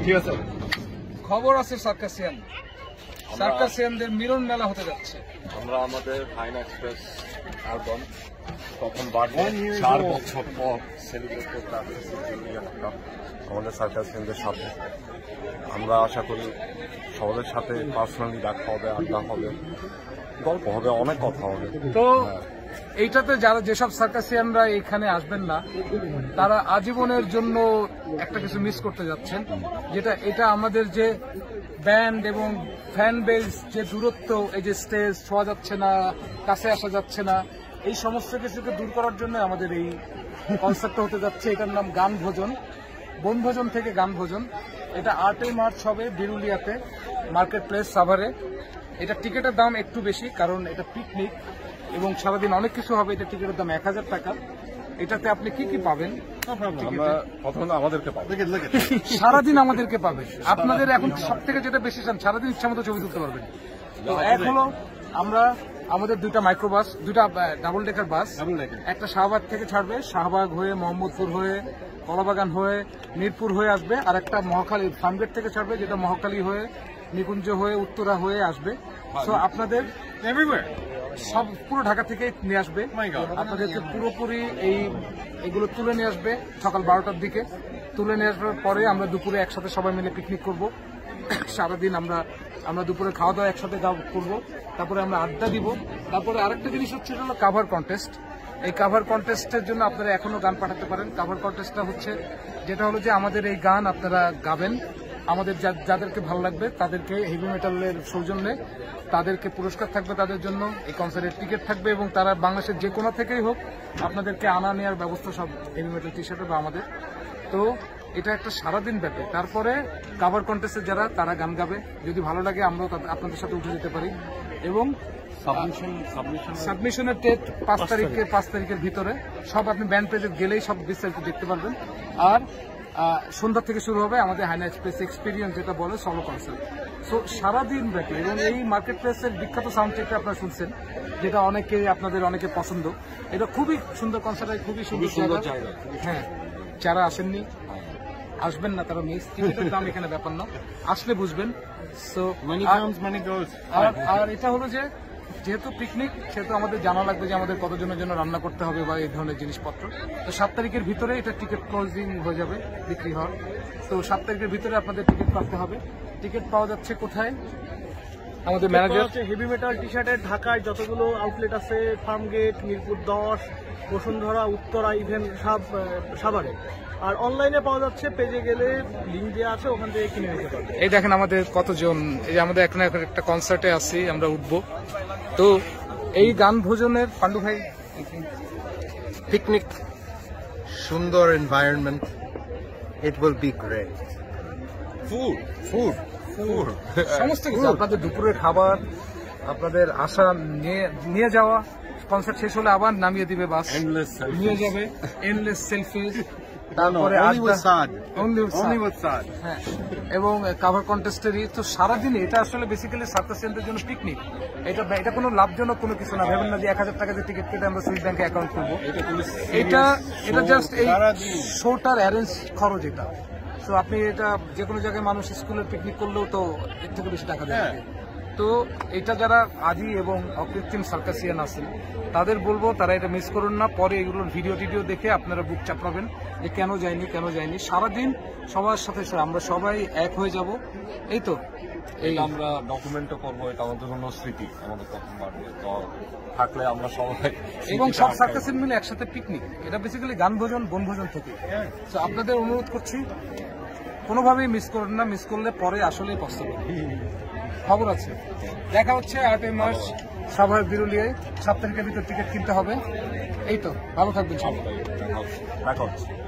ঠিক আছে। খবর আছে সার্কাসিয়ানদের মিলন মেলা হতে যাচ্ছে। আমরা আমাদের হাইনা এক্সপ্রেস অ্যালবাম তখন বার্থডে 4 বছর পর সেলিব্রেট করতে আসছি আমাদের সার্কাসিয়ানদের সাথে। আমরা আশা করি সবার সাথে পার্সোনালি দেখা হবে, আড্ডা হবে, গল্প হবে, অনেক কথা হবে। তো এইটাতে যারা যেসব সার্কাসিয়ানরা এখানে আসবেন না তারা আজীবনের জন্য একটা কিছু মিস করতে যাচ্ছেন, যেটা এটা আমাদের যে ব্যান্ড এবং ফ্যান বেস যে দূরত্ব, এই যে স্টেজ ছোঁয়া যাচ্ছে না, কাছে আসা যাচ্ছে না, এই সমস্ত কিছুকে দূর করার জন্য আমাদের এই কনসেপ্টটা হতে যাচ্ছে। এটার নাম গান ভোজন, বনভোজন থেকে গান ভোজন। এটা 8 মার্চ হবে বিরুলিয়াতে, মার্কেট প্লেস সাভারে। এটা টিকিটের দাম একটু বেশি, কারণ এটা পিকনিক এবং সারাদিন অনেক কিছু হবে। এটা টিকিটের দাম 1000 টাকা। এটাতে আপনি কি কি পাবেন? আমাদেরকে পাবে, সারাদিন আমাদেরকে পাবে। আপনাদের এখন সব থেকে যেটা বেশি চান, সারাদিন ইচ্ছা মতো ছবি তুলতে পারবেন। তো এক হলো আমরা আমাদের 2টা মাইক্রোবাস, 2টা ডাবল ডেকার বাস, একটা শাহবাগ থেকে ছাড়বে, শাহবাগ হয়ে মোহাম্মদপুর হয়ে কলাবাগান হয়ে মিরপুর হয়ে আসবে, আর একটা মহাখালী ফার্মগেট থেকে ছাড়বে, যেটা মহাখালী হয়ে নিকুঞ্জ হয়ে উত্তরা হয়ে আসবে। তো আপনাদের সব পুরো ঢাকা থেকে নিয়ে আসবে, আপনাদেরকে পুরোপুরি এগুলো তুলে নিয়ে আসবে সকাল 12টার দিকে। তুলে নিয়ে আসবার পরে আমরা দুপুরে একসাথে সবাই মিলে পিকনিক করব। সারাদিন আমরা দুপুরে খাওয়া দাওয়া একসাথে করব, তারপরে আমরা আড্ডা দিব। তারপরে আরেকটা জিনিস হচ্ছে হলো কাভার কন্টেস্ট। এই কাভার কন্টেস্টের জন্য আপনারা এখনো গান পাঠাতে পারেন। কাভার কন্টেস্টটা হচ্ছে যেটা হলো যে আমাদের এই গান আপনারা গাবেন, আমাদের যাদেরকে ভালো লাগবে তাদেরকে হেভি মেটালের সৌজন্যে তাদেরকে পুরস্কার থাকবে, তাদের জন্য এই কনসার্টের টিকিট থাকবে, এবং তারা বাংলাদেশের যে কোনো থেকেই হোক আপনাদেরকে আনা নেওয়ার ব্যবস্থা সব হেভি মেটাল টি শার্টে বা আমাদের। তো এটা একটা সারাদিন ব্যাপী। তারপরে কাভার কন্টেস্টে যারা তারা গান গাবে, যদি ভালো লাগে আমরাও আপনাদের সাথে উঠে যেতে পারি। এবং সাবমিশনের ডেট 5 তারিখের ভিতরে সব আপনি ব্যান্ড পেজে গেলেই সব বিস্তারিত দেখতে পারবেন। আর সন্ধ্যা থেকে শুরু হবে আমাদের হাইনা এক্সপ্রেস এক্সপিরিয়েন্স, যেটা বলে সলো কনসার্ট। সো সারাদিন ব্যাপী। এবং এই মার্কেট প্লেসের বিখ্যাত সাউন্ড চেকটা আপনারা শুনছেন, যেটা আপনাদের অনেকে পছন্দ। এটা খুবই সুন্দর কনসার্ট, খুবই সুন্দর জায়গা। হ্যাঁ, যারা আসেননি আসবেন না তারা মিস। টিকিটের দাম এখানে ব্যাপার না, আসলে বুঝবেন। সো আর এটা হলো যে যেহেতু পিকনিক, সেহেতু আমাদের জানা লাগবে যে আমাদের কতজনের জন্য রান্না করতে হবে বা এই ধরনের জিনিসপত্র। তো 7 তারিখের ভিতরে এটা টিকিট ক্লোজিং হয়ে যাবে, বিক্রি হওয়ার। তো 7 তারিখের ভিতরে আপনাদের টিকিট পাঠাতে হবে। টিকিট পাওয়া যাচ্ছে কোথায়? আমাদের ম্যানেজার হেভি মেটাল টি শার্টের ঢাকায় যতগুলো আউটলেট আছে, ফার্মগেট, মিরপুর 10, বসুন্ধরা, উত্তরা, ইভেন সাভারে। আর অনলাইনে পাওয়া যাচ্ছে, পেজে গেলে লিঙ্ক দেওয়া আছে, ওখান থেকে কিনে নিতে পারবে। এই দেখেন আমাদের কতজন, এই আমাদের এখন একটা কনসার্টে আছি, আমরা উঠবো। তো এই গান ভোজনের পান্ডু ভাই, পিকনিক, সুন্দর environment, it will be great. Food সমস্ত কিছু, আপনাদের দুপুরের খাবার, আপনাদের আসা নিয়ে যাওয়া, কনসার্ট শেষ হলে আবার নামিয়ে দিবে বাস, নিয়ে যাবে, এন্ডলেস সেলফিজ, তারপরে হ্যাঁ, এবং কাভার কন্টেস্টেরই। তো সারাদিনে এটা আসলে বেসিক্যালি সার্কাসিয়ানদের জন্য পিকনিক। এটা কোনো লাভজনক কোনো কিছু না। ভেবেন না যে 1000 টাকা যে টিকিট কেটে আমরা সুইস ব্যাংকে অ্যাকাউন্ট করবো। এটা জাস্ট এই শোটার অ্যারেঞ্জ খরচ এটা। তো আপনি এটা যে কোনো জায়গায় মানুষ স্কুলের পিকনিক করলেও তো এর থেকে বেশি টাকা দেয়। তো এটা যারা আদি এবং অকৃত্রিম সার্কাসিয়ান আছেন তাদের বলবো তারা এটা মিস করুন না। পরে এগুলোর ভিডিও দেখে আপনারা বুক চাপড়াবেন যে কেন যায়নি। সারাদিন সবার সাথে আমরা সবাই এক হয়ে যাব। এই তো এই আমরা ডকুমেন্টও করবো, এটা আমাদের জন্য স্মৃতি, আমাদের তখন বাড়বে তো থাকলে আমরা সবাই এবং সব সার্কাসিয়ান মিলে একসাথে পিকনিক। এটা বেসিক্যালি গান ভোজন, বনভোজন থেকে। তো আপনাদের অনুরোধ করছি কোনোভাবেই মিস করুন না। মিস করলে পরে আসলেই পস্তাবেন। খবর আছে, দেখা হচ্ছে 8 মার্চ সাভার বিরুলিয়ায়। 7 তারিখের ভিতর টিকিট কিনতে হবে। এই তো, ভালো থাকবেন সবাই। দেখা হচ্ছে।